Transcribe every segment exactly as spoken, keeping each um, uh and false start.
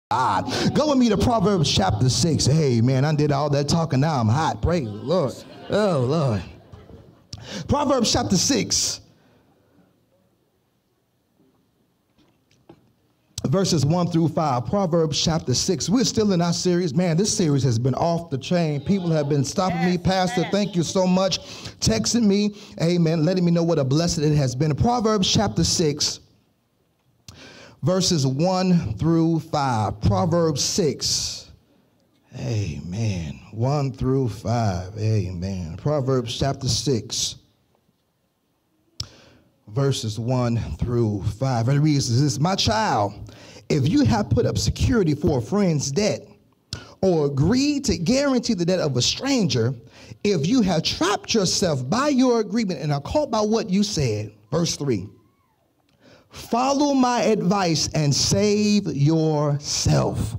God. Go with me to Proverbs chapter six. Hey, man, I did all that talking. Now I'm hot. Praise the Lord. Oh, Lord. Proverbs chapter six. Verses one through five. Proverbs chapter six. We're still in our series. Man, this series has been off the chain. People have been stopping yes, me. Pastor, yes. Thank you so much. Texting me. Amen. Letting me know what a blessing it has been. Proverbs chapter six. Verses one through five. Proverbs six. Amen. one through five. Amen. Proverbs chapter six. Verses one through five. And it reads this: My child, if you have put up security for a friend's debt, or agreed to guarantee the debt of a stranger, if you have trapped yourself by your agreement and are caught by what you said, verse three, follow my advice and save yourself.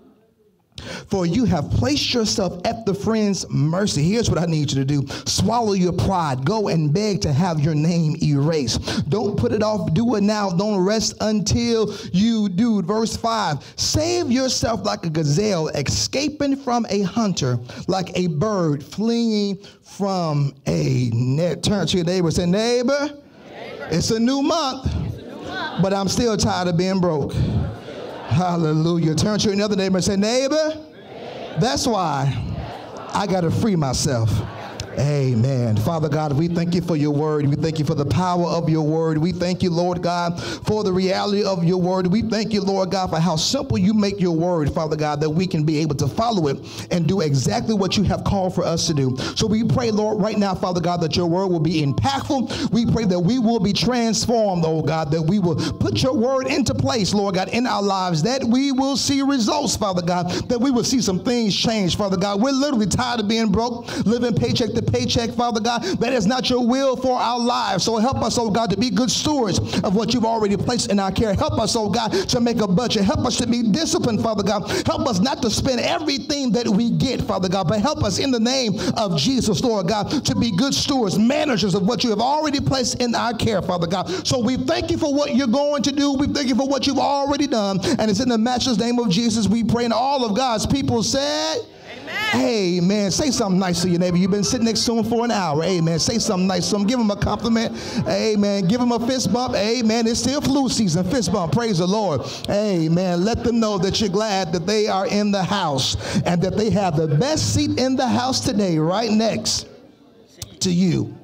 For you have placed yourself at the friend's mercy. Here's what I need you to do. Swallow your pride. Go and beg to have your name erased. Don't put it off. Do it now. Don't rest until you do. Verse five. Save yourself like a gazelle escaping from a hunter, like a bird fleeing from a net. Turn to your neighbor and say, neighbor, neighbor. It's a new month, it's a new month, but I'm still tired of being broke. Hallelujah. Turn to another neighbor and say, neighbor, that's why I got to free myself. Amen. Father God, we thank you for your word. We thank you for the power of your word. We thank you, Lord God, for the reality of your word. We thank you, Lord God, for how simple you make your word, Father God, that we can be able to follow it and do exactly what you have called for us to do. So we pray, Lord, right now, Father God, that your word will be impactful. We pray that we will be transformed, oh God, that we will put your word into place, Lord God, in our lives, that we will see results, Father God, that we will see some things change, Father God. We're literally tired of being broke, living paycheck to paycheck, Father God. That is not your will for our lives. So help us, oh God, to be good stewards of what you've already placed in our care. Help us, oh God, to make a budget. Help us to be disciplined, Father God. Help us not to spend everything that we get, Father God, but help us in the name of Jesus, Lord God, to be good stewards, managers of what you have already placed in our care, Father God. So we thank you for what you're going to do. We thank you for what you've already done. And it's in the matchless name of Jesus we pray. And all of God's people said, amen. Say something nice to your neighbor. You've been sitting next to him for an hour. Amen. Say something nice to him. Give him a compliment. Amen. Give him a fist bump. Amen. It's still flu season. Fist bump. Praise the Lord. Amen. Let them know that you're glad that they are in the house and that they have the best seat in the house today, right next to you.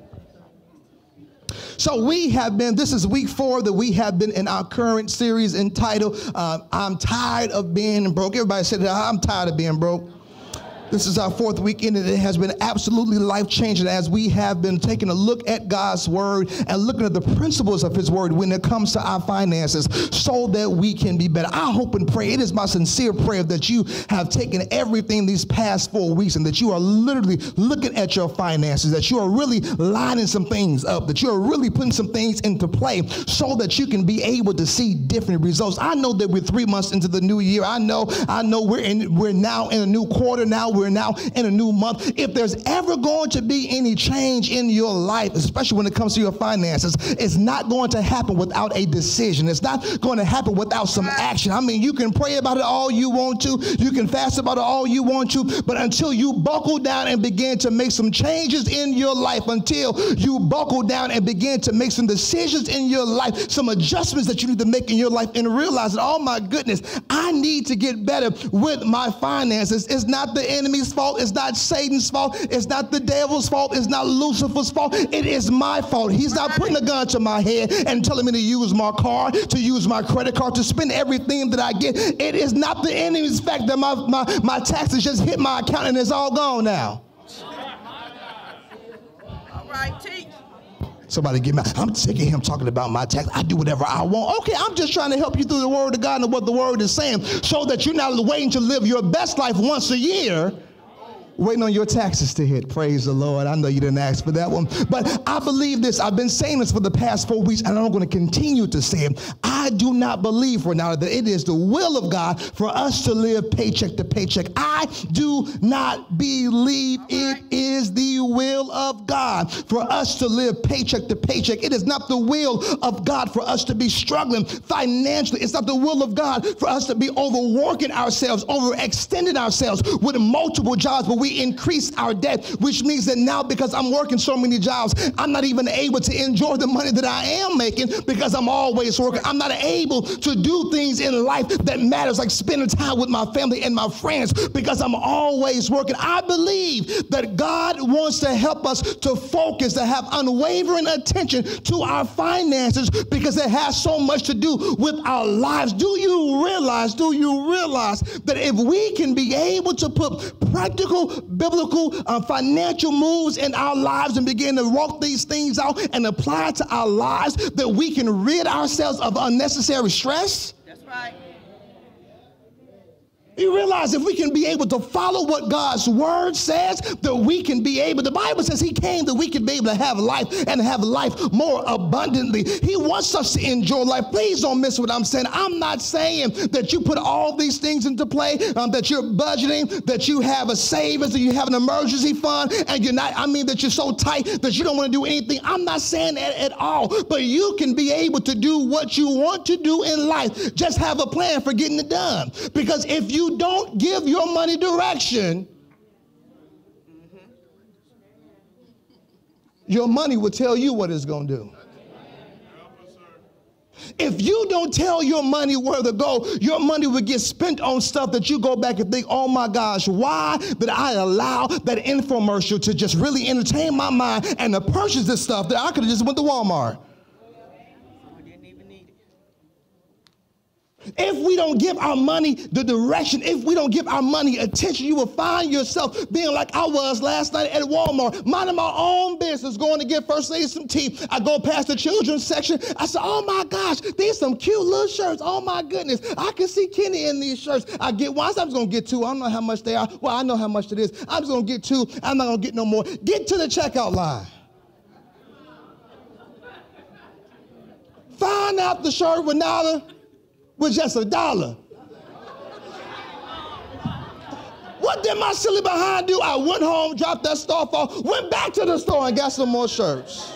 So we have been, this is week four that we have been in our current series entitled, uh, I'm Tired of Being Broke. Everybody said, I'm tired of being broke. This is our fourth weekend, and it has been absolutely life-changing as we have been taking a look at God's word and looking at the principles of his word when it comes to our finances so that we can be better. I hope and pray, it is my sincere prayer that you have taken everything these past four weeks and that you are literally looking at your finances, that you are really lining some things up, that you are really putting some things into play so that you can be able to see different results. I know that we're three months into the new year. I know, I know we're in, we're now in a new quarter now. We're now in a new month. If there's ever going to be any change in your life, especially when it comes to your finances, it's not going to happen without a decision. It's not going to happen without some action. I mean, you can pray about it all you want to. You can fast about it all you want to. But until you buckle down and begin to make some changes in your life, until you buckle down and begin to make some decisions in your life, some adjustments that you need to make in your life and realize that, oh my goodness, I need to get better with my finances. It's not the enemy's fault. It's not Satan's fault. It's not the devil's fault. It's not Lucifer's fault. It is my fault. He's not putting a gun to my head and telling me to use my car, to use my credit card, to spend everything that I get. It is not the enemy's fact that my, my, my taxes just hit my account and it's all gone now. All right, teach. Somebody get mad. I'm sick of him talking about my tax. I do whatever I want. Okay, I'm just trying to help you through the word of God and what the word is saying so that you're not waiting to live your best life once a year, waiting on your taxes to hit. Praise the Lord. I know you didn't ask for that one. But I believe this. I've been saying this for the past four weeks, and I'm going to continue to say it. I I do not believe, Renata, that it is the will of God for us to live paycheck to paycheck. I do not believe it is the will of God for us to live paycheck to paycheck. It is not the will of God for us to be struggling financially. It's not the will of God for us to be overworking ourselves, overextending ourselves with multiple jobs, but we increase our debt, which means that now because I'm working so many jobs, I'm not even able to enjoy the money that I am making because I'm always working. I'm not able to do things in life that matters, like spending time with my family and my friends, because I'm always working. I believe that God wants to help us to focus, to have unwavering attention to our finances, because it has so much to do with our lives. Do you realize, do you realize that if we can be able to put practical, biblical, uh, financial moves in our lives and begin to walk these things out and apply it to our lives, that we can rid ourselves of unnecessary stress? That's right. You realize if we can be able to follow what God's word says, that we can be able, the Bible says he came that we can be able to have life and have life more abundantly. He wants us to enjoy life. Please don't miss what I'm saying. I'm not saying that you put all these things into play, um, that you're budgeting, that you have a savings, that you have an emergency fund, and you're not, I mean that you're so tight that you don't want to do anything. I'm not saying that at all, but you can be able to do what you want to do in life. Just have a plan for getting it done. Because if you don't give your money direction, mm-hmm. your money will tell you what it's going to do. If you don't tell your money where to go, your money will get spent on stuff that you go back and think, oh my gosh, why did I allow that infomercial to just really entertain my mind and to purchase this stuff that I could have just went to Walmart? If we don't give our money the direction, if we don't give our money attention, you will find yourself being like I was last night at Walmart, minding my own business, going to get First Lady some tea. I go past the children's section. I said, oh my gosh, these some cute little shirts. Oh my goodness, I can see Kenny in these shirts. I get one. I said, I'm just going to get two. I don't know how much they are. Well, I know how much it is. I'm just going to get two. I'm not going to get no more. Get to the checkout line. Find out the shirt with Nala was just a dollar. What did my silly behind do? I went home, dropped that stuff off, went back to the store and got some more shirts.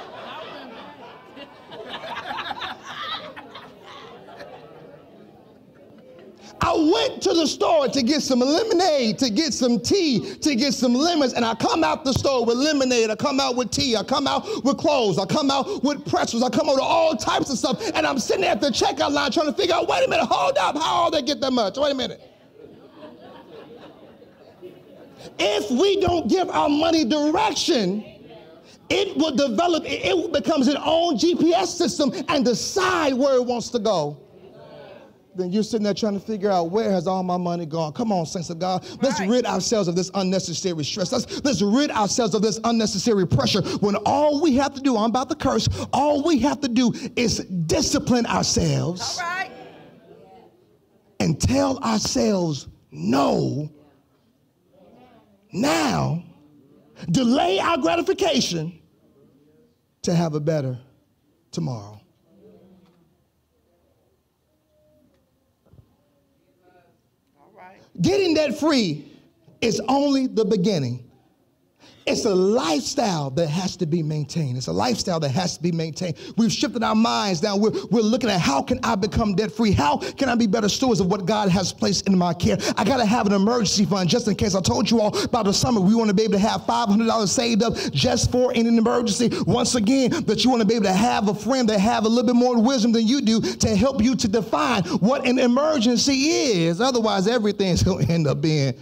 I went to the store to get some lemonade, to get some tea, to get some lemons, and I come out the store with lemonade, I come out with tea, I come out with clothes, I come out with pretzels, I come out with all types of stuff, and I'm sitting there at the checkout line trying to figure out, wait a minute, hold up, how all they get that much? Wait a minute. If we don't give our money direction, it will develop, it becomes its own G P S system and decide where it wants to go. Then you're sitting there trying to figure out, where has all my money gone? Come on, saints of God. Let's right. rid ourselves of this unnecessary stress. Let's, let's rid ourselves of this unnecessary pressure when all we have to do, I'm about to curse, all we have to do is discipline ourselves. All right. And tell ourselves no now, delay our gratification to have a better tomorrow. Getting debt free is only the beginning. It's a lifestyle that has to be maintained. It's a lifestyle that has to be maintained. We've shifted our minds now. We're, we're looking at, how can I become debt free? How can I be better stewards of what God has placed in my care? I got to have an emergency fund just in case. I told you all about the summer. We want to be able to have five hundred dollars saved up just for in an emergency. Once again, that you want to be able to have a friend that have a little bit more wisdom than you do to help you to define what an emergency is. Otherwise, everything's going to end up being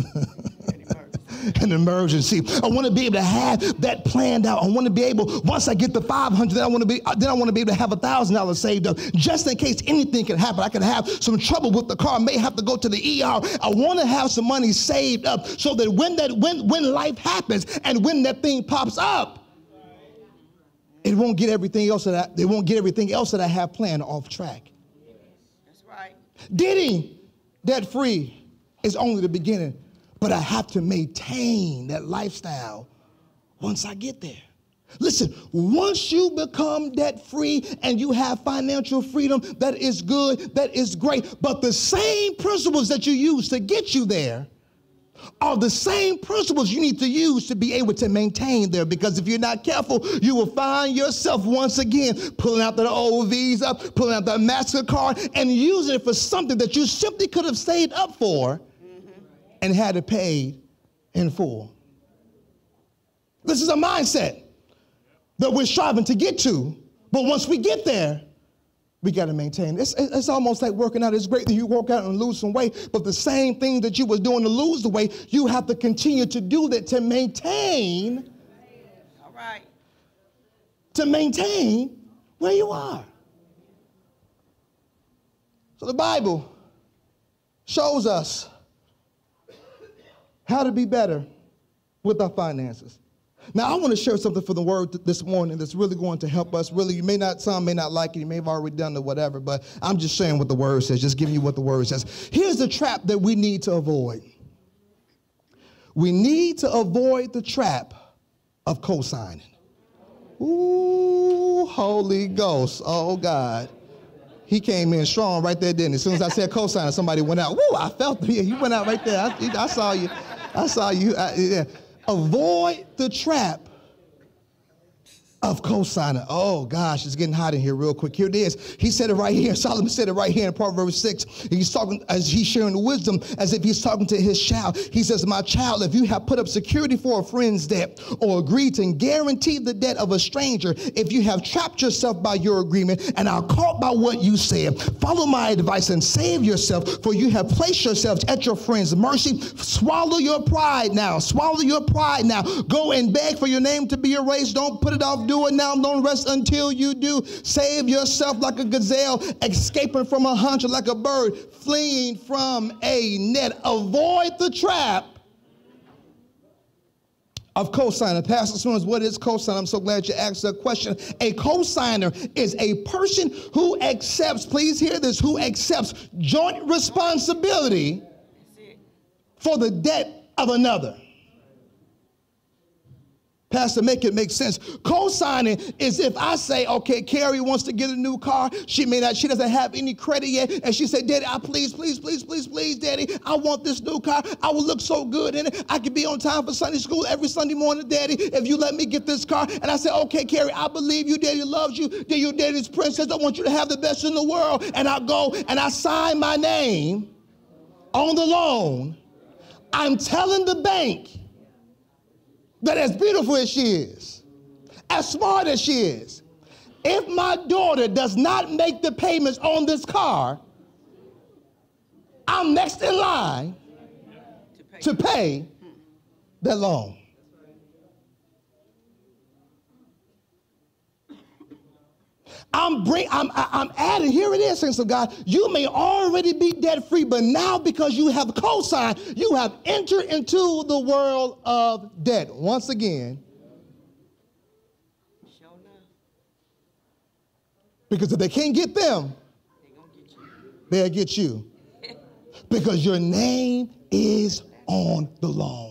an emergency. I want to be able to have that planned out. I want to be able, once I get the five hundred, then I want to be, then I want to be able to have a thousand dollars saved up, just in case anything can happen. I could have some trouble with the car. I may have to go to the E R. I want to have some money saved up so that when that when when life happens and when that thing pops up, it won't get everything else that I, they won't get everything else that I have planned off track. That's right. Getting debt free is only the beginning. But I have to maintain that lifestyle once I get there. Listen, once you become debt-free and you have financial freedom, that is good, that is great. But the same principles that you use to get you there are the same principles you need to use to be able to maintain there. Because if you're not careful, you will find yourself once again pulling out that old Visa, pulling out that MasterCard, and using it for something that you simply could have saved up for mm-hmm. and had it paid in full. This is a mindset that we're striving to get to, but once we get there, we got to maintain. It's, it's almost like working out. It's great that you work out and lose some weight, but the same thing that you was doing to lose the weight, you have to continue to do that to maintain. All right. To maintain where you are. So the Bible shows us how to be better with our finances. Now, I want to share something for the word this morning that's really going to help us. Really, you may not, some may not like it. You may have already done it, whatever, but I'm just sharing what the word says, just giving you what the word says. Here's the trap that we need to avoid. We need to avoid the trap of co-signing. Ooh, Holy Ghost. Oh, God. He came in strong right there, didn't he? As soon as I said co-signing, somebody went out. Woo, I felt it. You went out right there. I, I saw you. I saw you. I, yeah. Avoid the trap of co-signing. Oh, gosh, it's getting hot in here real quick. Here it is. He said it right here. Solomon said it right here in Proverbs six. He's talking as he's sharing wisdom as if he's talking to his child. He says, my child, if you have put up security for a friend's debt or agreed to guarantee the debt of a stranger, if you have trapped yourself by your agreement and are caught by what you said, follow my advice and save yourself, for you have placed yourselves at your friend's mercy. Swallow your pride now. Swallow your pride now. Go and beg for your name to be erased. Don't put it off. Do it now. Don't rest until you do. Save yourself like a gazelle, escaping from a hunter like a bird, fleeing from a net. Avoid the trap of cosigner. Pastor Swins, what is cosigner? I'm so glad you asked that question. A cosigner is a person who accepts, please hear this, who accepts joint responsibility for the debt of another. Pastor, make it make sense. Co-signing is if I say, okay, Carrie wants to get a new car. She may not, she doesn't have any credit yet. And she said, Daddy, I please, please, please, please, please, Daddy, I want this new car. I will look so good in it. I can be on time for Sunday school every Sunday morning, Daddy, if you let me get this car. And I said, okay, Carrie, I believe you. Daddy loves you. Daddy, your daddy's princess. I want you to have the best in the world. And I go and I sign my name on the loan. I'm telling the bank that as beautiful as she is, as smart as she is, if my daughter does not make the payments on this car, I'm next in line to pay that loan. I'm bring, I'm, I'm adding, here it is, saints of God. You may already be debt free, but now because you have co-signed, you have entered into the world of debt. Once again, because if they can't get them, they'll get you. Because your name is on the loan.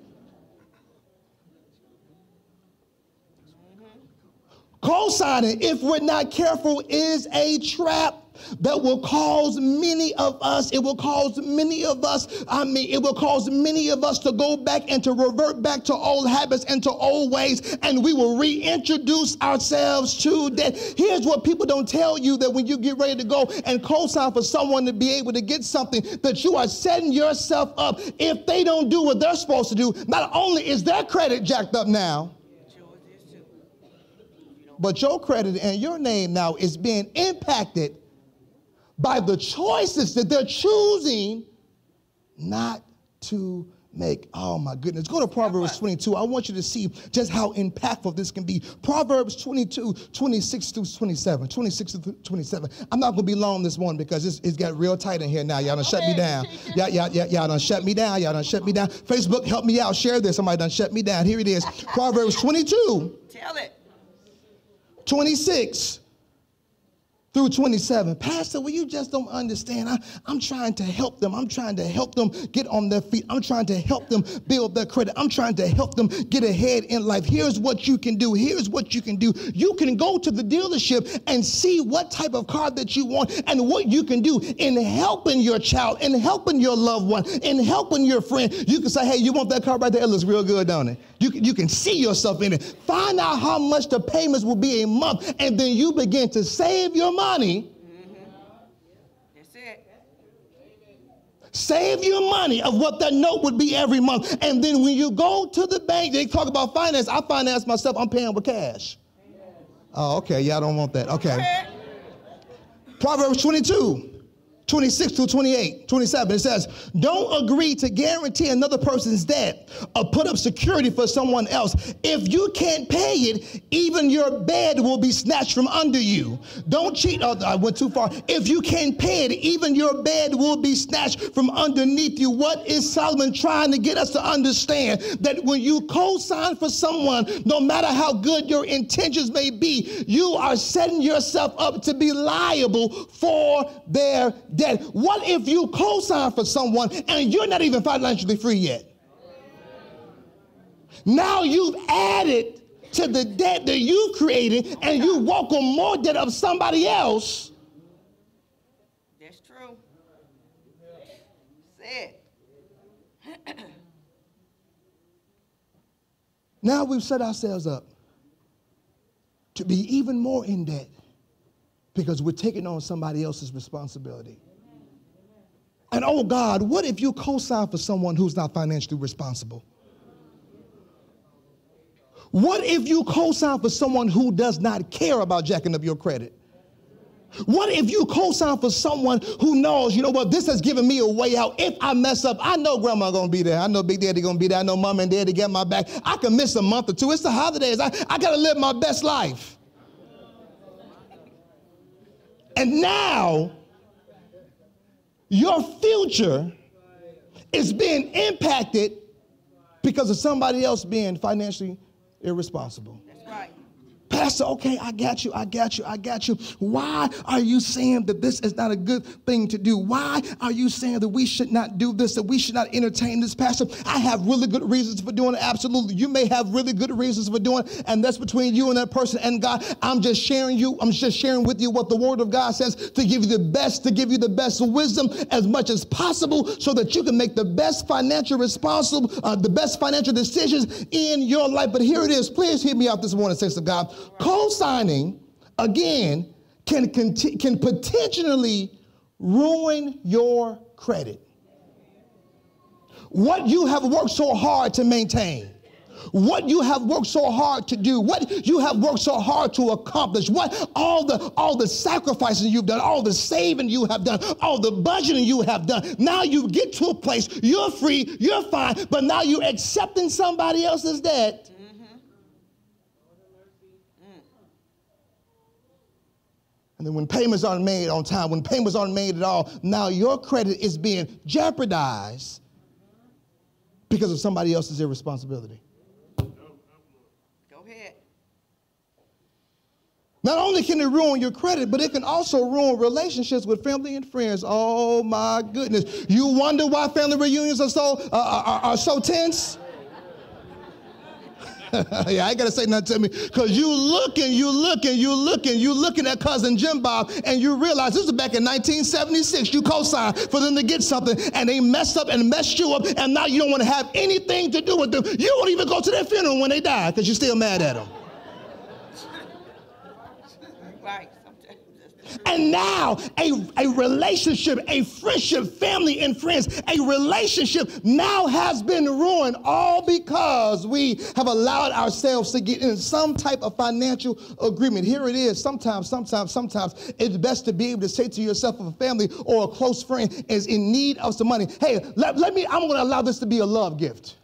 Co-signing, if we're not careful, is a trap that will cause many of us, it will cause many of us, I mean, it will cause many of us to go back and to revert back to old habits and to old ways, and we will reintroduce ourselves to debt. Here's what people don't tell you, that when you get ready to go and co-sign for someone to be able to get something, that you are setting yourself up. If they don't do what they're supposed to do, not only is their credit jacked up now, but your credit and your name now is being impacted by the choices that they're choosing not to make. Oh my goodness. Go to Proverbs twenty-two. I want you to see just how impactful this can be. Proverbs twenty-two, twenty-six through twenty-seven. twenty-six through twenty-seven. I'm not going to be long this morning because it's, it's got real tight in here now. Y'all done shut me down. Y'all, y'all, y'all, y'all done shut me down. Y'all done shut me down. Facebook, help me out. Share this. Somebody done shut me down. Here it is. Proverbs twenty-two. Tell it. twenty-six through twenty-seven. Pastor, well, you just don't understand. I, I'm trying to help them. I'm trying to help them get on their feet. I'm trying to help them build their credit. I'm trying to help them get ahead in life. Here's what you can do. Here's what you can do. You can go to the dealership and see what type of car that you want and what you can do in helping your child, in helping your loved one, in helping your friend. You can say, hey, you want that car right there? It looks real good, don't it? You can, you can see yourself in it. Find out how much the payments will be a month, and then you begin to save your money. Money. Mm-hmm. That's it. Save your money of what that note would be every month. And then when you go to the bank, they talk about finance. I finance myself. I'm paying with cash. Oh, okay. Y'all don't want that. Okay. Proverbs twenty-two. twenty-six through twenty-eight, twenty-seven, it says, don't agree to guarantee another person's debt or put up security for someone else. If you can't pay it, even your bed will be snatched from under you. Don't cheat. Oh, I went too far. If you can't pay it, even your bed will be snatched from underneath you. What is Solomon trying to get us to understand? That when you co-sign for someone, no matter how good your intentions may be, you are setting yourself up to be liable for their debt. What if you co-sign for someone and you're not even financially free yet? Now you've added to the debt that you created, and you walk on more debt of somebody else. That's true. Say it. Now we've set ourselves up to be even more in debt because we're taking on somebody else's responsibility. And oh God, what if you co-sign for someone who's not financially responsible? What if you co-sign for someone who does not care about jacking up your credit? What if you co-sign for someone who knows, you know what, this has given me a way out. If I mess up, I know grandma gonna be there. I know big daddy gonna be there. I know mom and daddy get my back. I can miss a month or two. It's the holidays. I, I gotta live my best life. And now, your future is being impacted because of somebody else being financially irresponsible. That's right. Pastor, okay, I got you, I got you, I got you. Why are you saying that this is not a good thing to do? Why are you saying that we should not do this, that we should not entertain this, Pastor? I have really good reasons for doing it. Absolutely. You may have really good reasons for doing it, and that's between you and that person and God. I'm just sharing you, I'm just sharing with you what the Word of God says to give you the best, to give you the best wisdom as much as possible so that you can make the best financial responsible, uh, the best financial decisions in your life. But here it is. Please hear me out this morning, saints of God. Co-signing, again, can, conti- can potentially ruin your credit. What you have worked so hard to maintain, what you have worked so hard to do, what you have worked so hard to accomplish, what all the all the sacrifices you've done, all the saving you have done, all the budgeting you have done. Now you get to a place, you're free, you're fine, but now you're accepting somebody else's debt. And then when payments aren't made on time, when payments aren't made at all, now your credit is being jeopardized because of somebody else's irresponsibility. Go ahead. Not only can it ruin your credit, but it can also ruin relationships with family and friends. Oh my goodness. You wonder why family reunions are so, uh, are, are so tense? Yeah, I ain't got to say nothing to me, because you looking, you looking, you looking, you looking at cousin Jim Bob, and you realize this was back in nineteen seventy-six. You co-signed for them to get something, and they messed up and messed you up, and now you don't want to have anything to do with them. You won't even go to their funeral when they die because you're still mad at them. Right. And now a, a relationship, a friendship, family and friends, a relationship now has been ruined, all because we have allowed ourselves to get in some type of financial agreement. Here it is. Sometimes, sometimes, sometimes it's best to be able to say to yourself, if a family or a close friend is in need of some money, hey, let, let me, I'm going to allow this to be a love gift.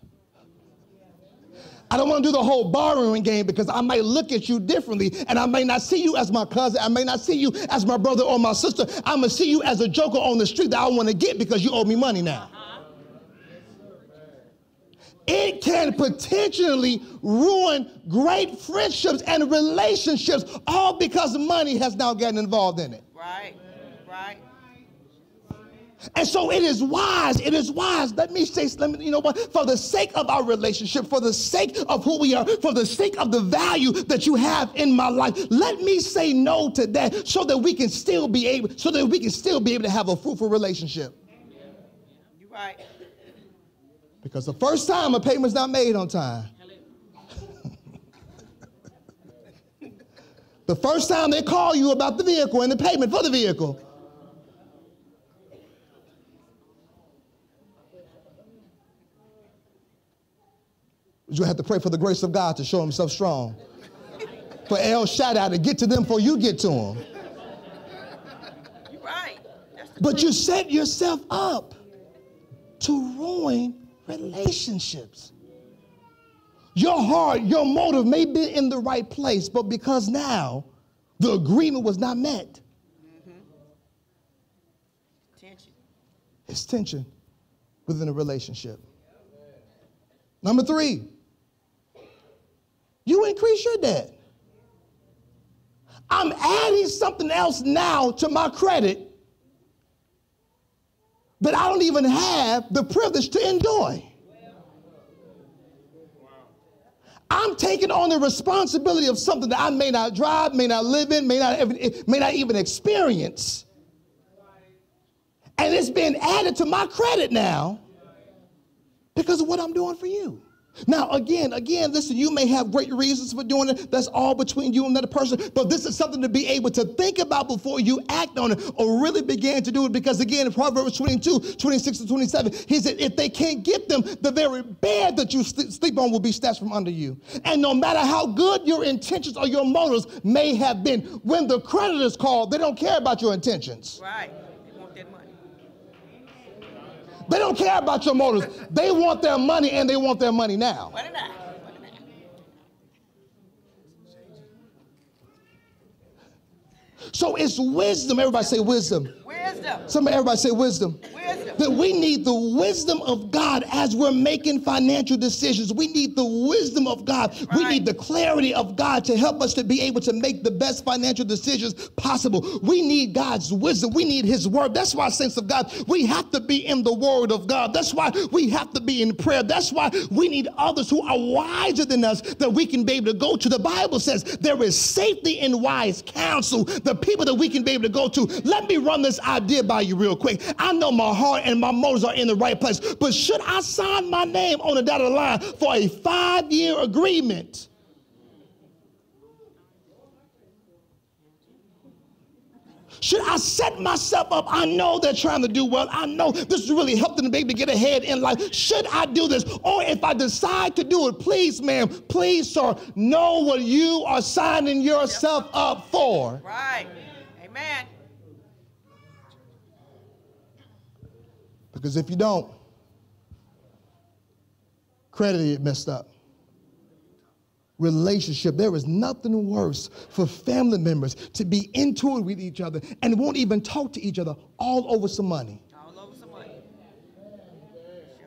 I don't want to do the whole borrowing game because I might look at you differently, and I may not see you as my cousin. I may not see you as my brother or my sister. I'm going to see you as a joker on the street that I want to get because you owe me money now. it can potentially ruin great friendships and relationships, all because money has now gotten involved in it. Right, right. And so it is wise, it is wise. Let me say, let me, you know what, for the sake of our relationship, for the sake of who we are, for the sake of the value that you have in my life, let me say no to that so that we can still be able, so that we can still be able to have a fruitful relationship. You're right. Because the first time a payment's not made on time, the first time they call you about the vehicle and the payment for the vehicle, you have to pray for the grace of God to show himself strong. For El Shaddai to get to them before you get to them. You're right. But you set yourself up to ruin relationships. Your heart, your motive may be in the right place, but because now the agreement was not met. Mm-hmm. Tension. It's tension within a relationship. Number three, you increase your debt. I'm adding something else now to my credit that I don't even have the privilege to enjoy. I'm taking on the responsibility of something that I may not drive, may not live in, may not, may not even experience. And it's being added to my credit now because of what I'm doing for you. Now, again, again, listen, you may have great reasons for doing it. That's all between you and another person. But this is something to be able to think about before you act on it or really begin to do it. Because, again, in Proverbs twenty-two, twenty-six to twenty-seven, he said, if they can't get them, the very bed that you sleep on will be snatched from under you. And no matter how good your intentions or your motives may have been, when the creditors call, they don't care about your intentions. Right. They want that money. They don't care about your motives. They want their money, and they want their money now. What did I? What did I? So it's wisdom. Everybody say wisdom. Wisdom. Somebody, everybody say wisdom. Wisdom. That we need the wisdom of God as we're making financial decisions. We need the wisdom of God. Right. We need the clarity of God to help us to be able to make the best financial decisions possible. We need God's wisdom. We need his word. That's why, saints of God, we have to be in the word of God. That's why we have to be in prayer. That's why we need others who are wiser than us that we can be able to go to. The Bible says there is safety in wise counsel, the people that we can be able to go to. Let me run this idea by you real quick. I know my heart and my motives are in the right place, but should I sign my name on the dotted line for a five-year agreement? Should I set myself up? I know they're trying to do well. I know this is really helping the baby to get ahead in life. Should I do this? Or if I decide to do it, please, ma'am, please, sir, know what you are signing yourself up for. Right. Amen. Because if you don't, credit get messed up. Relationship, there is nothing worse for family members to be into it with each other and won't even talk to each other all over some money. All over some money. Sure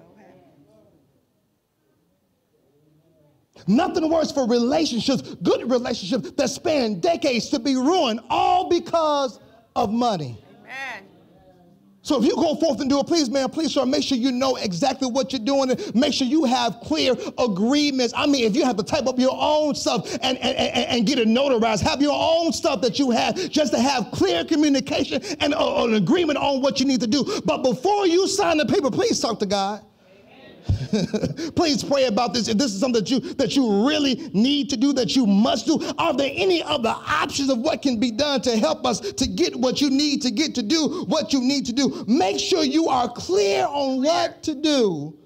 have. Nothing worse for relationships, good relationships that span decades to be ruined all because of money. Amen. So if you go forth and do it, please, man, please, sir, make sure you know exactly what you're doing. And make sure you have clear agreements. I mean, if you have to type up your own stuff and, and, and, and get it notarized, have your own stuff that you have just to have clear communication and uh, an agreement on what you need to do. But before you sign the paper, please talk to God. Please pray about this. If this is something that you that you really need to do, that you must do, are there any other options of what can be done to help us to get what you need to get to do what you need to do? Make sure you are clear on what to do.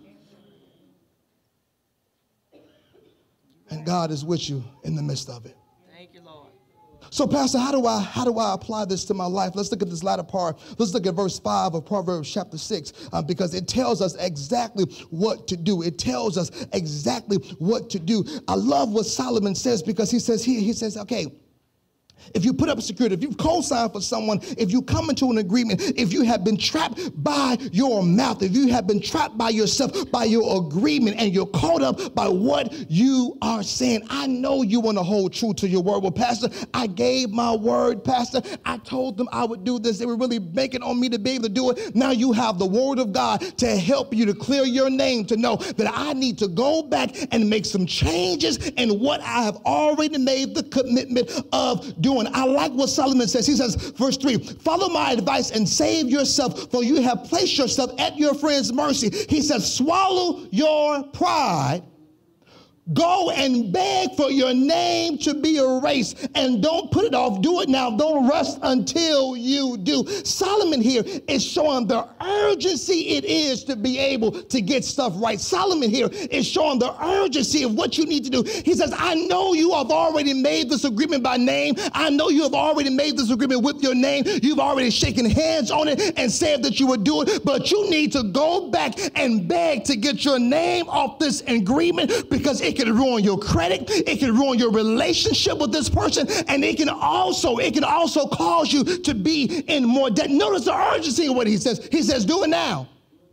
And God is with you in the midst of it. Thank you, Lord. So, Pastor, how do I how do I apply this to my life? Let's look at this latter part. Let's look at verse five of Proverbs chapter six, uh, because it tells us exactly what to do. It tells us exactly what to do. I love what Solomon says, because he says here, he says, okay, if you put up security, if you've co-signed for someone, if you come into an agreement, if you have been trapped by your mouth, if you have been trapped by yourself, by your agreement, and you're caught up by what you are saying, I know you want to hold true to your word. Well, Pastor, I gave my word, Pastor. I told them I would do this. They were really banking on me to be able to do it. Now you have the word of God to help you to clear your name, to know that I need to go back and make some changes in what I have already made the commitment of doing. I like what Solomon says. He says, verse three, follow my advice and save yourself, for you have placed yourself at your friend's mercy. He says, swallow your pride. Go and beg for your name to be erased, and don't put it off. Do it now. Don't rush until you do. Solomon here is showing the urgency it is to be able to get stuff right. Solomon here is showing the urgency of what you need to do. He says, I know you have already made this agreement by name. I know you have already made this agreement with your name. You've already shaken hands on it and said that you would do it, but you need to go back and beg to get your name off this agreement, because it can ruin your credit, it can ruin your relationship with this person, and it can also, it can also cause you to be in more debt. Notice the urgency of what he says. He says, do it now.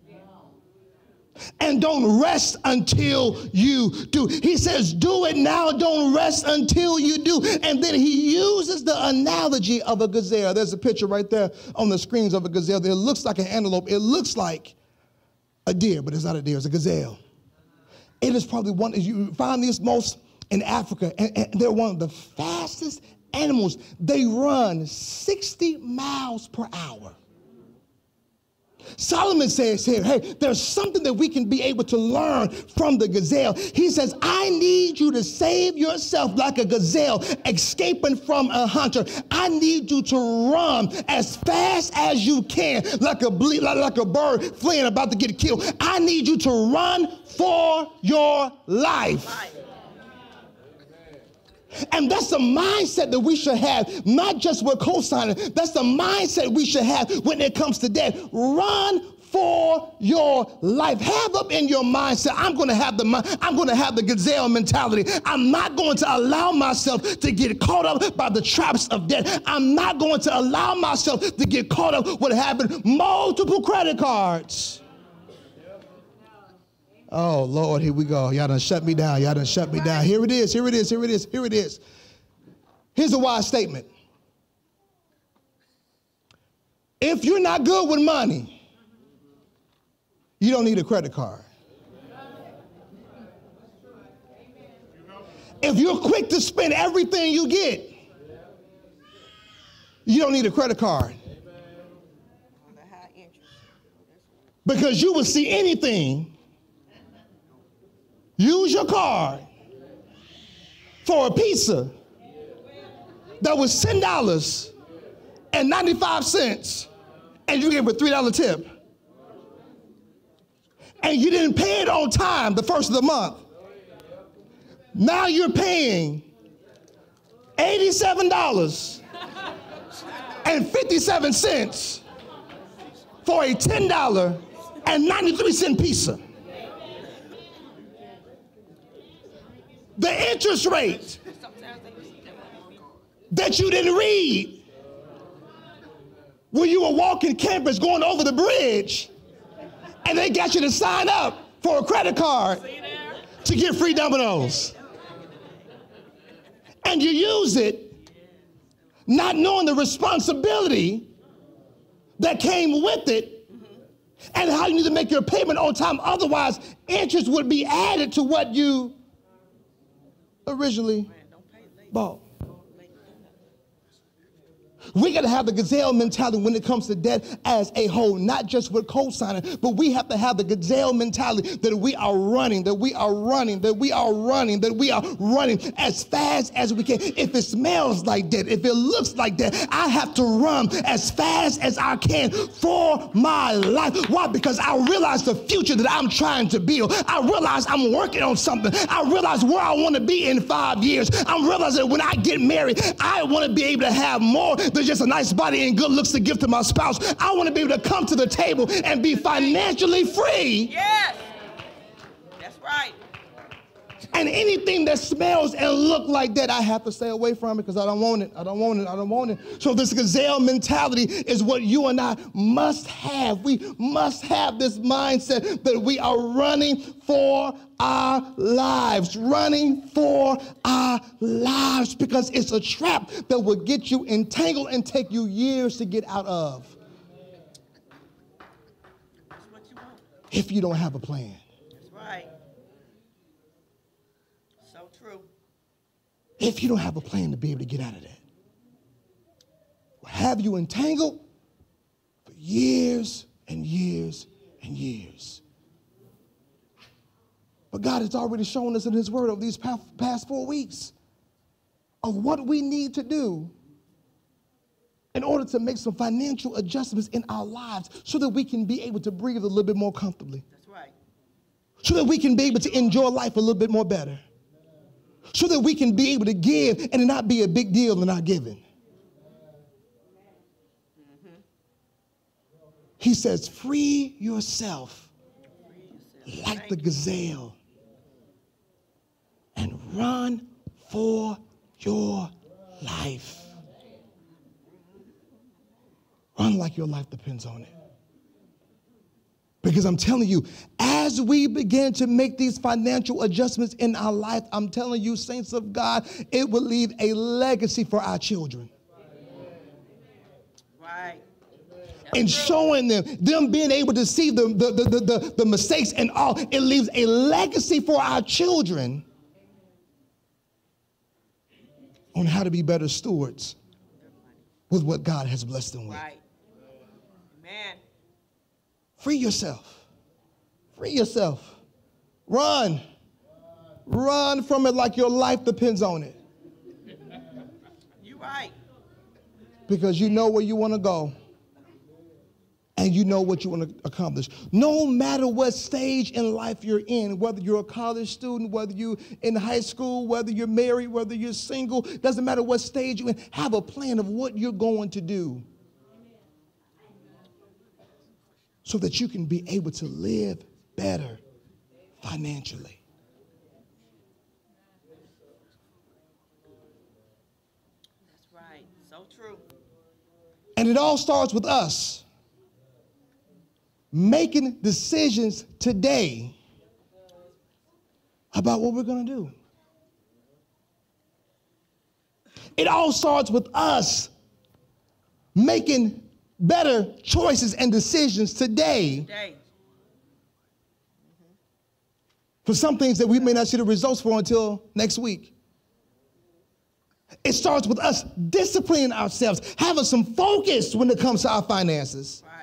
And don't rest until you do. He says, do it now, don't rest until you do. And then he uses the analogy of a gazelle. There's a picture right there on the screens of a gazelle. It looks like an antelope. It looks like a deer, but it's not a deer, it's a gazelle. It is probably one, you find these most in Africa, and, and they're one of the fastest animals. They run sixty miles per hour. Solomon says here, hey, there's something that we can be able to learn from the gazelle. He says, I need you to save yourself like a gazelle escaping from a hunter. I need you to run as fast as you can, like a, ble- like, like a bird fleeing about to get killed. I need you to run for your life. And that's the mindset that we should have, not just with co-signing. That's the mindset we should have when it comes to debt. Run for your life. Have up in your mindset, I'm going to have the I'm going to have the gazelle mentality. I'm not going to allow myself to get caught up by the traps of debt. I'm not going to allow myself to get caught up with having multiple credit cards. Oh, Lord, here we go. Y'all done shut me down. Y'all done shut me down. Here it is. Here it is. Here it is. Here it is. Here's a wise statement. If you're not good with money, you don't need a credit card. If you're quick to spend everything you get, you don't need a credit card. Because you will see anything. Use your card for a pizza that was ten dollars and ninety-five cents, and you gave a three dollar tip. And you didn't pay it on time the first of the month. Now you're paying eighty-seven dollars and fifty-seven cents for a ten dollar and ninety-three cent pizza. The interest rate that you didn't read when you were walking campus going over the bridge, and they got you to sign up for a credit card to get free Domino's. And you use it not knowing the responsibility that came with it and how you need to make your payment on time. Otherwise, interest would be added to what you originally bought. We got to have the gazelle mentality when it comes to debt as a whole, not just with co-signing, but we have to have the gazelle mentality that we are running, that we are running, that we are running, that we are running as fast as we can. If it smells like that, if it looks like that, I have to run as fast as I can for my life. Why? Because I realize the future that I'm trying to build. I realize I'm working on something. I realize where I want to be in five years. I'm realizing that when I get married, I want to be able to have more than just a nice body and good looks to give to my spouse. I want to be able to come to the table and be financially free. Yes. That's right. And anything that smells and look like that, I have to stay away from it because I don't want it. I don't want it. I don't want it. So this gazelle mentality is what you and I must have. We must have this mindset that we are running for our lives, running for our lives, because it's a trap that will get you entangled and take you years to get out of. That's what you want. If you don't have a plan. That's right. So true. If you don't have a plan to be able to get out of that, will have you entangled for years and years and years. But God has already shown us in his word over these past four weeks of what we need to do in order to make some financial adjustments in our lives so that we can be able to breathe a little bit more comfortably. That's right. So that we can be able to enjoy life a little bit more better. So that we can be able to give and it not be a big deal in our giving. Mm-hmm. He says, free yourself, free yourself. like Thank the gazelle. And run for your life. Run like your life depends on it. Because I'm telling you, as we begin to make these financial adjustments in our life, I'm telling you, saints of God, it will leave a legacy for our children. Right. And showing them, them being able to see the, the, the, the, the, the mistakes and all, it leaves a legacy for our children on how to be better stewards with what God has blessed them with. Right. Amen. Free yourself. Free yourself. Run. Run from it like your life depends on it. You're right. Because you know where you want to go. And you know what you want to accomplish. No matter what stage in life you're in, whether you're a college student, whether you're in high school, whether you're married, whether you're single, doesn't matter what stage you're in, have a plan of what you're going to do so that you can be able to live better financially. That's right. So true. And it all starts with us making decisions today about what we're going to do. It all starts with us making better choices and decisions today, Today. for some things that we may not see the results for until next week. It starts with us disciplining ourselves, having some focus when it comes to our finances. Right.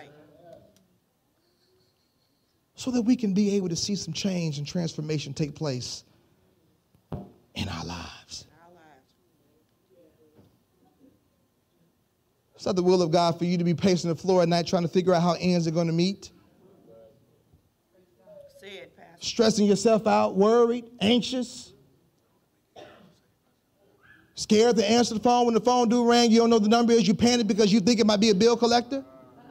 So that we can be able to see some change and transformation take place in our lives. Our lives. It's not the will of God for you to be pacing the floor at night trying to figure out how ends are going to meet. Say it, Pastor. Stressing yourself out, worried, anxious, scared to answer the phone. When the phone do ring, you don't know the number is. You panic because you think it might be a bill collector.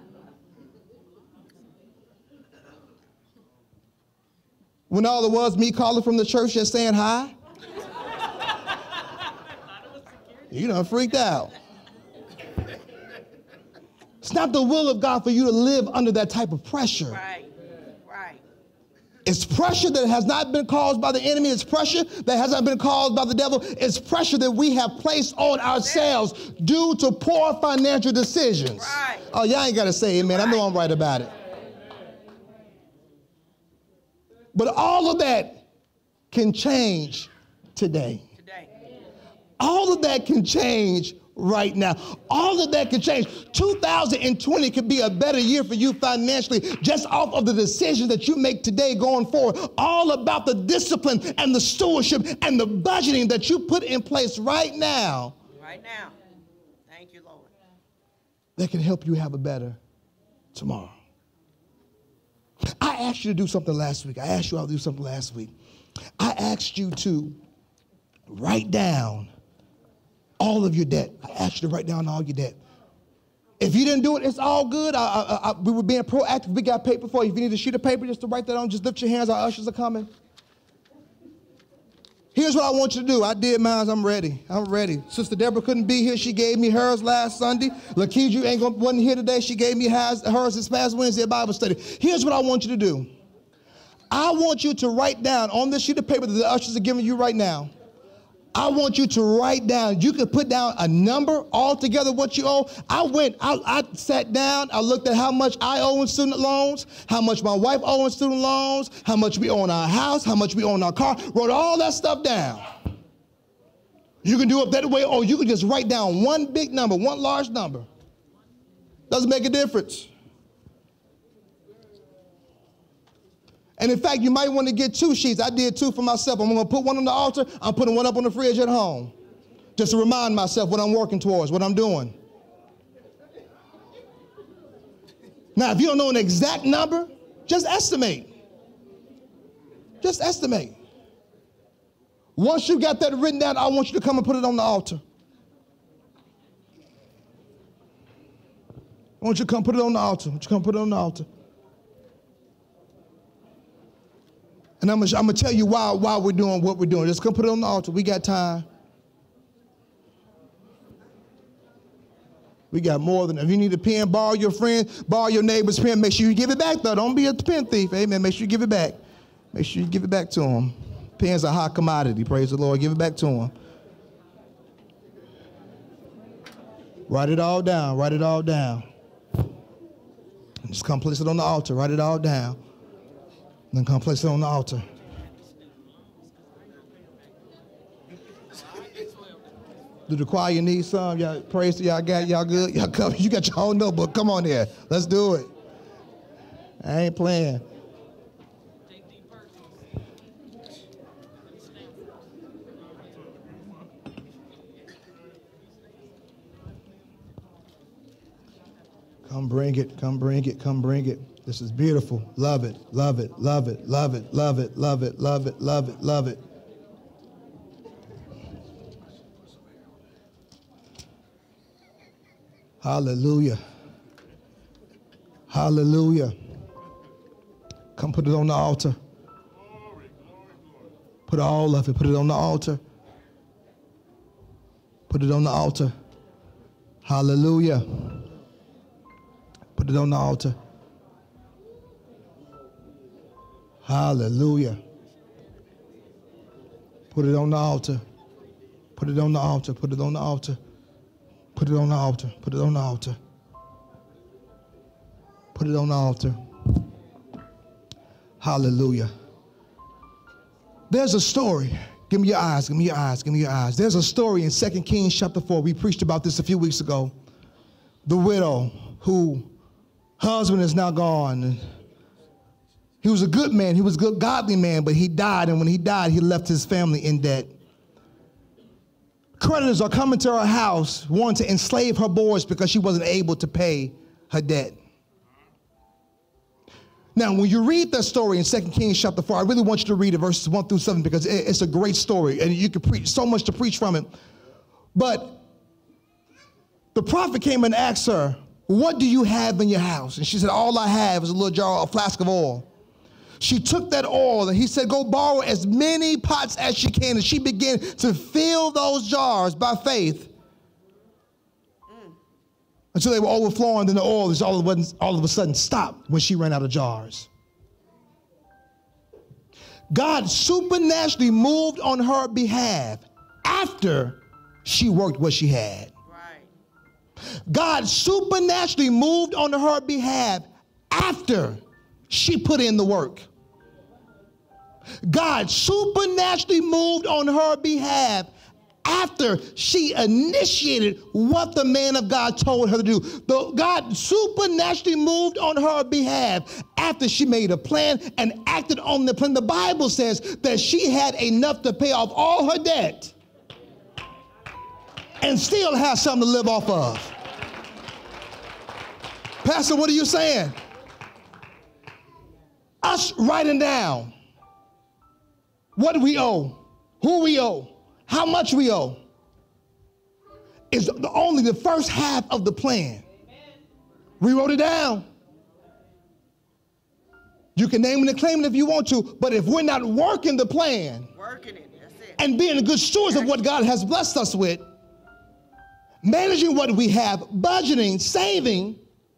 When all it was me calling from the church just saying hi. You done freaked out. It's not the will of God for you to live under that type of pressure. Right. Right. It's pressure that has not been caused by the enemy. It's pressure that has not been caused by the devil. It's pressure that we have placed on ourselves due to poor financial decisions. Right. Oh, y'all ain't got to say amen. I know I'm right about it. But all of that can change today. Today. All of that can change right now. All of that can change. two thousand twenty could be a better year for you financially just off of the decisions that you make today going forward. All about the discipline and the stewardship and the budgeting that you put in place right now. Right now. Thank you, Lord. That can help you have a better tomorrow. I asked you to do something last week. I asked you all to do something last week. I asked you to write down all of your debt. I asked you to write down all your debt. If you didn't do it, it's all good. I, I, I, we were being proactive. We got paper for you. If you need a sheet of paper just to write that on, just lift your hands. Our ushers are coming. Here's what I want you to do. I did mine. I'm ready. I'm ready. Sister Deborah couldn't be here. She gave me hers last Sunday. Lakeisha ain't gonna, wasn't here today. She gave me hers, hers this past Wednesday at Bible study. Here's what I want you to do. I want you to write down on this sheet of paper that the ushers are giving you right now. I want you to write down. You can put down a number altogether what you owe. I went, I, I sat down, I looked at how much I owe in student loans, how much my wife owes in student loans, how much we owe on our house, how much we owe on our car, wrote all that stuff down. You can do it that way, or you can just write down one big number, one large number. Doesn't make a difference. And in fact, you might want to get two sheets. I did two for myself. I'm going to put one on the altar. I'm putting one up on the fridge at home. Just to remind myself what I'm working towards, what I'm doing. Now, if you don't know an exact number, just estimate. Just estimate. Once you got that written down, I want you to come and put it on the altar. I want you to come put it on the altar. I want you to come put it on the altar. And I'm gonna, I'm gonna tell you why, why we're doing what we're doing. Just come put it on the altar. We got time. We got more than, if you need a pen, borrow your friend, borrow your neighbor's pen. Make sure you give it back though. Don't be a pen thief. Amen. Make sure you give it back. Make sure you give it back to them. Pens are a hot commodity. Praise the Lord. Give it back to them. Write it all down. Write it all down. Just come place it on the altar. Write it all down. Then come place it on the altar. Do the choir need some? Y'all praise to y'all got y'all good? Y'all come, you got your own notebook. Come on here. Let's do it. I ain't playing. Come bring it, come bring it, come bring it. This is beautiful. Love it, love it, love it, love it, love it, love it, love it, love it, love it. Hallelujah. Hallelujah. Come put it on the altar. Put all of it, put it on the altar. Put it on the altar. Hallelujah. Put it on the altar. Hallelujah. Put it on the altar. Put it on the altar. Put it on the altar. Put it on the altar. Put it on the altar. Put it on the altar. Hallelujah. There's a story. Give me your eyes. Give me your eyes. Give me your eyes. There's a story in Second Kings chapter four. We preached about this a few weeks ago. The widow who husband is now gone. He was a good man. He was a good, godly man, but he died, and when he died, he left his family in debt. Creditors are coming to her house wanting to enslave her boys because she wasn't able to pay her debt. Now, when you read that story in Second Kings chapter four, I really want you to read it, verses one through seven, because it's a great story, and you can preach so much to preach from it. But the prophet came and asked her, "What do you have in your house?" And she said, "All I have is a little jar, a flask of oil." She took that oil and he said, "Go borrow as many pots as she can." And she began to fill those jars by faith mm. until they were overflowing. Then the oil just all of, a, all of a sudden stopped when she ran out of jars. God supernaturally moved on her behalf after she worked what she had. Right. God supernaturally moved on her behalf after she put in the work. God supernaturally moved on her behalf after she initiated what the man of God told her to do. The, God supernaturally moved on her behalf after she made a plan and acted on the plan. The Bible says that she had enough to pay off all her debt and still has something to live off of. Pastor, what are you saying? Us writing down what we owe, who we owe, how much we owe, is the, only the first half of the plan. Amen. We wrote it down. You can name it and claim it if you want to, but if we're not working the plan, working it, that's it. and being good stewards of what God has blessed us with, managing what we have, budgeting, saving,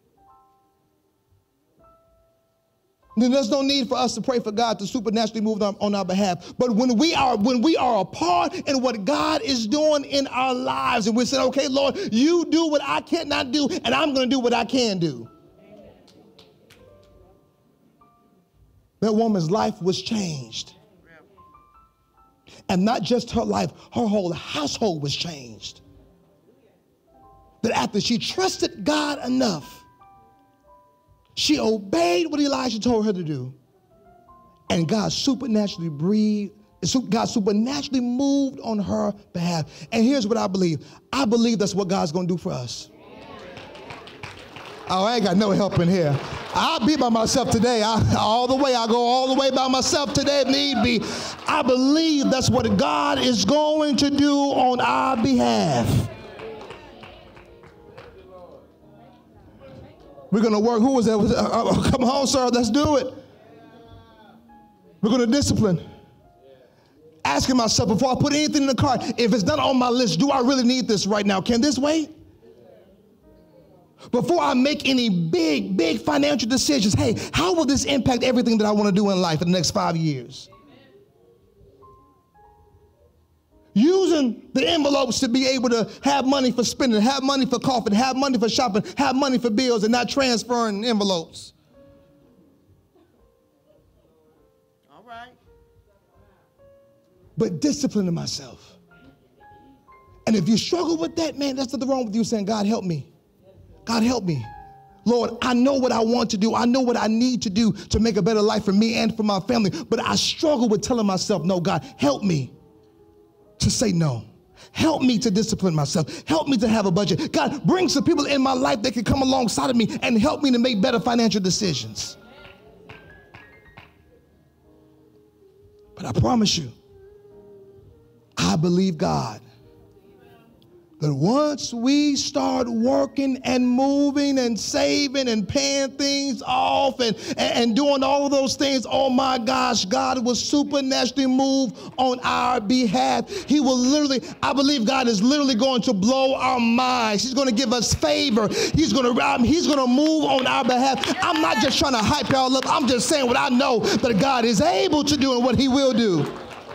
then there's no need for us to pray for God to supernaturally move on, on our behalf. But when we are when we are a part in what God is doing in our lives, and we're saying, okay, Lord, you do what I cannot do, and I'm going to do what I can do. That woman's life was changed. And not just her life, her whole household was changed. That after she trusted God enough, she obeyed what Elijah told her to do. And God supernaturally breathed, God supernaturally moved on her behalf. And here's what I believe. I believe that's what God's going to do for us. Oh, I ain't got no help in here. I'll be by myself today. I, all the way. I'll go all the way by myself today if need be. I believe that's what God is going to do on our behalf. We're going to work. Who was that? Was, uh, uh, come on, sir. Let's do it. We're going to discipline. Asking myself before I put anything in the cart, if it's not on my list, do I really need this right now? Can this wait? Before I make any big, big financial decisions, hey, how will this impact everything that I want to do in life in the next five years? Using the envelopes to be able to have money for spending, have money for coffee, have money for shopping, have money for bills, and not transferring envelopes. All right. But disciplining myself. And if you struggle with that, man, that's nothing wrong with you saying, God, help me. God, help me. Lord, I know what I want to do. I know what I need to do to make a better life for me and for my family. But I struggle with telling myself, no, God, help me to say no. Help me to discipline myself. Help me to have a budget. God, bring some people in my life that can come alongside of me and help me to make better financial decisions. But I promise you, I believe God that once we start working and moving and saving and paying things off and, and doing all of those things, oh my gosh, God will supernaturally move on our behalf. He will literally, I believe God is literally going to blow our minds. He's going to give us favor. He's going to, um, he's going to move on our behalf. I'm not just trying to hype y'all up. I'm just saying what I know that God is able to do and what he will do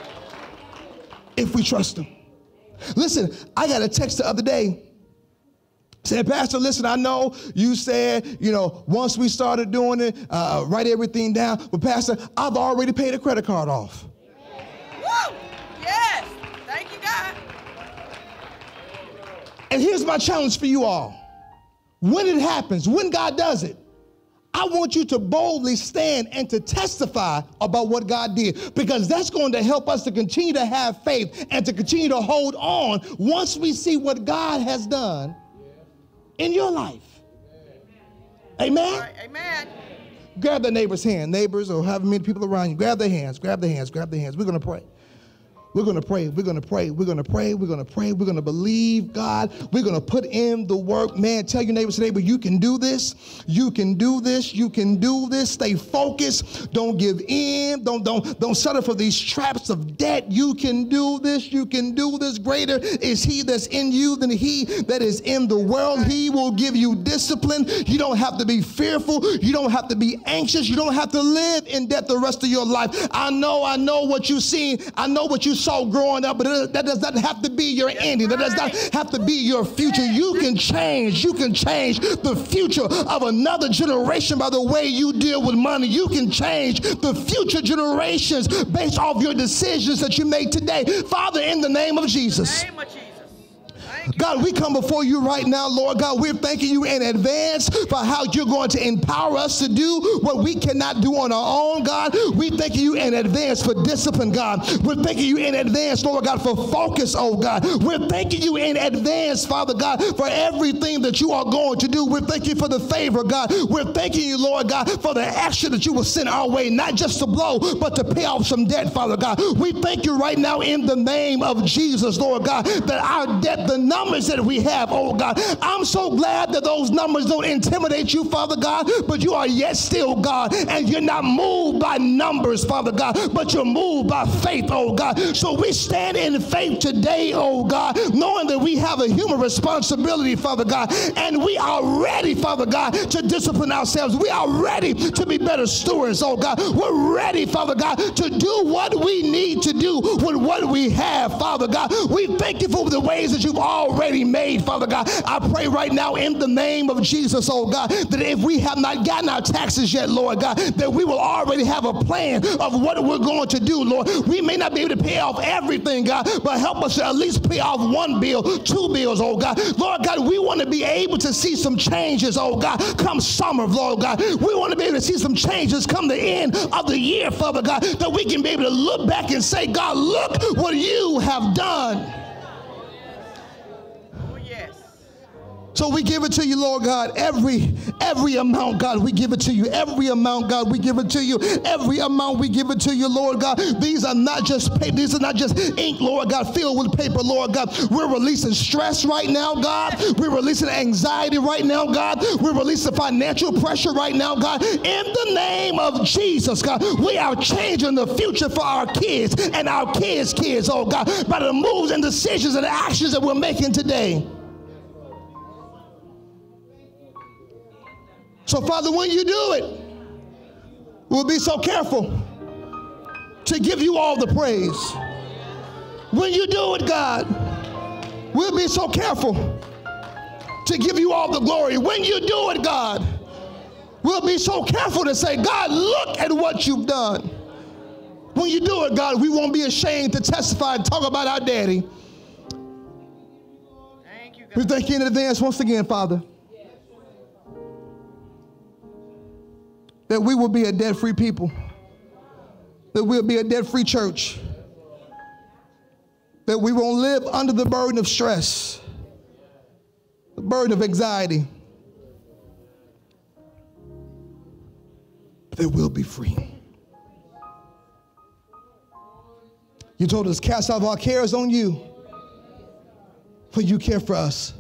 if we trust him. Listen, I got a text the other day. Said, Pastor, listen, I know you said, you know, once we started doing it, uh, write everything down. But Pastor, I've already paid a credit card off. Woo! Yes. Thank you, God. And here's my challenge for you all. When it happens, when God does it, I want you to boldly stand and to testify about what God did, because that's going to help us to continue to have faith and to continue to hold on once we see what God has done in your life. Amen? Right, amen. Grab the neighbor's hand, neighbors or however many people around you. Grab their hands, grab their hands, grab their hands. We're going to pray. We're going to pray. We're going to pray. We're going to pray. We're going to pray. We're going to believe God. We're going to put in the work. Man, tell your neighbors today, but you can do this. You can do this. You can do this. Stay focused. Don't give in. Don't, don't, don't settle for these traps of debt. You can do this. You can do this. Greater is he that's in you than he that is in the world. He will give you discipline. You don't have to be fearful. You don't have to be anxious. You don't have to live in debt the rest of your life. I know, I know what you've seen. I know what you saw growing up, but that does not have to be your ending. That does not have to be your future. You can change. You can change the future of another generation by the way you deal with money. You can change the future generations based off your decisions that you make today. Father, in the name of Jesus. In the name of Jesus. God, we come before you right now, Lord God. We're thanking you in advance for how you're going to empower us to do what we cannot do on our own, God. We thank you in advance for discipline, God. We're thanking you in advance, Lord God, for focus, oh God. We're thanking you in advance, Father God, for everything that you are going to do. We're thanking you for the favor, God. We're thanking you, Lord God, for the action that you will send our way, not just to blow, but to pay off some debt, Father God. We thank you right now in the name of Jesus, Lord God, that our debt, the numbers that we have, oh God. I'm so glad that those numbers don't intimidate you, Father God, but you are yet still God, and you're not moved by numbers, Father God, but you're moved by faith, oh God. So we stand in faith today, oh God, knowing that we have a human responsibility, Father God, and we are ready, Father God, to discipline ourselves. We are ready to be better stewards, oh God. We're ready, Father God, to do what we need to do with what we have, Father God. We thank you for the ways that you've already made, Father God. I pray right now in the name of Jesus, oh God, that if we have not gotten our taxes yet, Lord God, that we will already have a plan of what we're going to do, Lord. We may not be able to pay off everything, God, but help us to at least pay off one bill, two bills, oh God. Lord God, we want to be able to see some changes, oh God, come summer, Lord God. We want to be able to see some changes come the end of the year, Father God, that we can be able to look back and say, God, look what you have done. Oh, yes. So we give it to you, Lord God. Every every amount, God, we give it to you. Every amount, God, we give it to you. Every amount, we give it to you, Lord God. These are not just paper. These are not just ink, Lord God, filled with paper, Lord God. We're releasing stress right now, God. We're releasing anxiety right now, God. We're releasing financial pressure right now, God. In the name of Jesus, God, we are changing the future for our kids and our kids' kids, oh God, by the moves and decisions and actions that we're making today. So, Father, when you do it, we'll be so careful to give you all the praise. When you do it, God, we'll be so careful to give you all the glory. When you do it, God, we'll be so careful to say, God, look at what you've done. When you do it, God, we won't be ashamed to testify and talk about our daddy. Thank you, God. We thank you in advance once again, Father, that we will be a debt-free people, that we'll be a debt-free church, that we won't live under the burden of stress, the burden of anxiety, but that we'll be free. You told us, cast out our cares on you, for you care for us.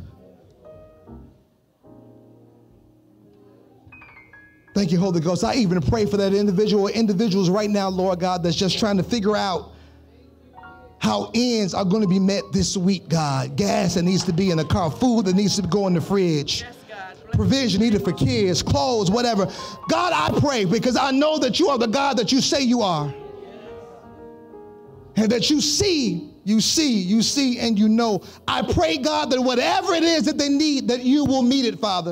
Thank you, Holy Ghost. I even pray for that individual or individuals right now, Lord God, that's just trying to figure out how ends are going to be met this week, God. Gas that needs to be in the car, food that needs to go in the fridge, Yes, God. provision needed for kids, clothes, whatever. God, I pray because I know that you are the God that you say you are. And that you see, you see, you see, and you know. I pray, God, that whatever it is that they need, that you will meet it, Father.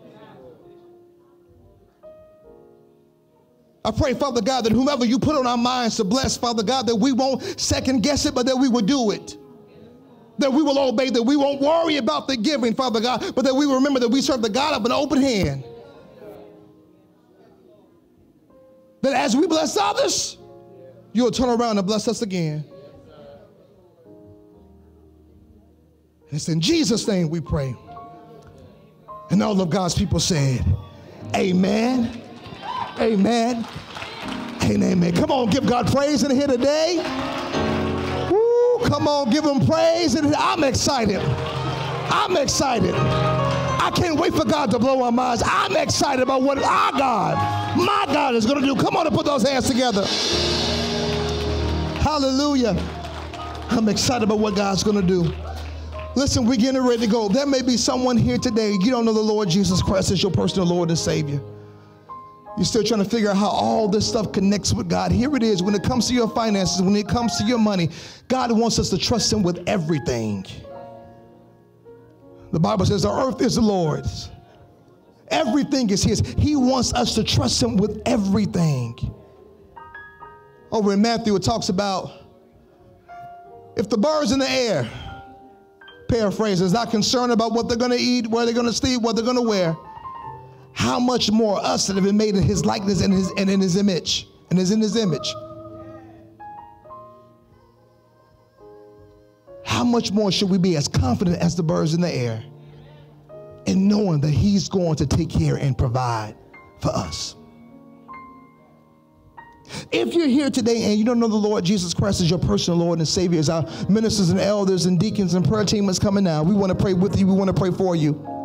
I pray, Father God, that whomever you put on our minds to bless, Father God, that we won't second guess it, but that we will do it. That we will obey, that we won't worry about the giving, Father God, but that we will remember that we serve the God of an open hand. That as we bless others, you'll turn around and bless us again. And it's in Jesus' name we pray. And all of God's people said, amen. Amen and amen. Come on, give God praise in here today. Woo, come on, give him praise. And I'm excited. I'm excited. I can't wait for God to blow our minds. I'm excited about what our God, my God, is going to do. Come on and put those hands together. Hallelujah. I'm excited about what God's going to do. Listen, we're getting ready to go. There may be someone here today, you don't know the Lord Jesus Christ as your personal Lord and Savior. You're still trying to figure out how all this stuff connects with God. Here it is. When it comes to your finances, when it comes to your money, God wants us to trust him with everything. The Bible says the earth is the Lord's. Everything is his. He wants us to trust him with everything. Over in Matthew, it talks about if the birds in the air, paraphrase, is not concerned about what they're going to eat, where they're going to sleep, what they're going to wear, how much more us that have been made in his likeness and, his, and in his image, and is in his image. How much more should we be as confident as the birds in the air in knowing that he's going to take care and provide for us? If you're here today and you don't know the Lord Jesus Christ as your personal Lord and Savior, as our ministers and elders and deacons and prayer team is coming now, we want to pray with you. We want to pray for you.